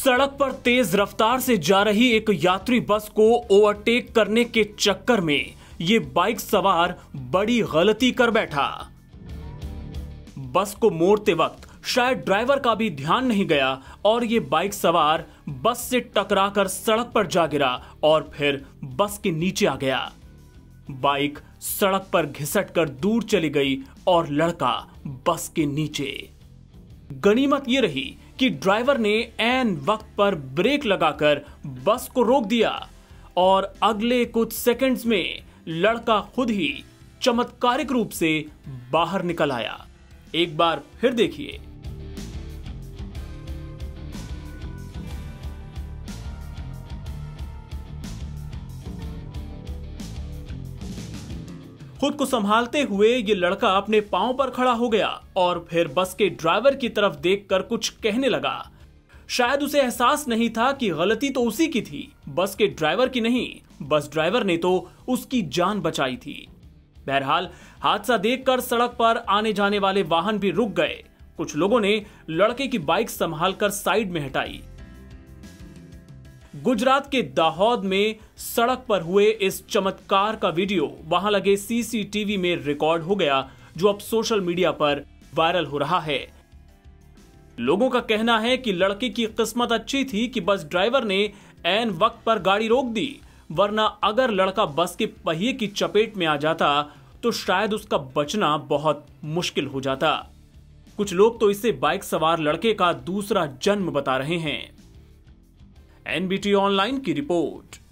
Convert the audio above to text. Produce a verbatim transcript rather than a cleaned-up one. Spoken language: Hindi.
सड़क पर तेज रफ्तार से जा रही एक यात्री बस को ओवरटेक करने के चक्कर में ये बाइक सवार बड़ी गलती कर बैठा। बस को मोड़ते वक्त शायद ड्राइवर का भी ध्यान नहीं गया और ये बाइक सवार बस से टकराकर सड़क पर जा गिरा और फिर बस के नीचे आ गया। बाइक सड़क पर घिसटकर दूर चली गई और लड़का बस के नीचे। गनीमत ये रही कि ड्राइवर ने ऐन वक्त पर ब्रेक लगाकर बस को रोक दिया और अगले कुछ सेकंड्स में लड़का खुद ही चमत्कारिक रूप से बाहर निकल आया। एक बार फिर देखिए। खुद को संभालते हुए ये लड़का अपने पांव पर खड़ा हो गया और फिर बस के ड्राइवर की तरफ देखकर कुछ कहने लगा। शायद उसे एहसास नहीं था कि गलती तो उसी की थी, बस के ड्राइवर की नहीं। बस ड्राइवर ने तो उसकी जान बचाई थी। बहरहाल हादसा देखकर सड़क पर आने जाने वाले वाहन भी रुक गए। कुछ लोगों ने लड़के की बाइक संभालकर साइड में हटाई। गुजरात के दाहोद में सड़क पर हुए इस चमत्कार का वीडियो वहां लगे सीसीटीवी में रिकॉर्ड हो गया, जो अब सोशल मीडिया पर वायरल हो रहा है। लोगों का कहना है कि लड़के की किस्मत अच्छी थी कि बस ड्राइवर ने ऐन वक्त पर गाड़ी रोक दी, वरना अगर लड़का बस के पहिए की चपेट में आ जाता तो शायद उसका बचना बहुत मुश्किल हो जाता। कुछ लोग तो इसे बाइक सवार लड़के का दूसरा जन्म बता रहे हैं। एनबीटी ऑनलाइन की रिपोर्ट।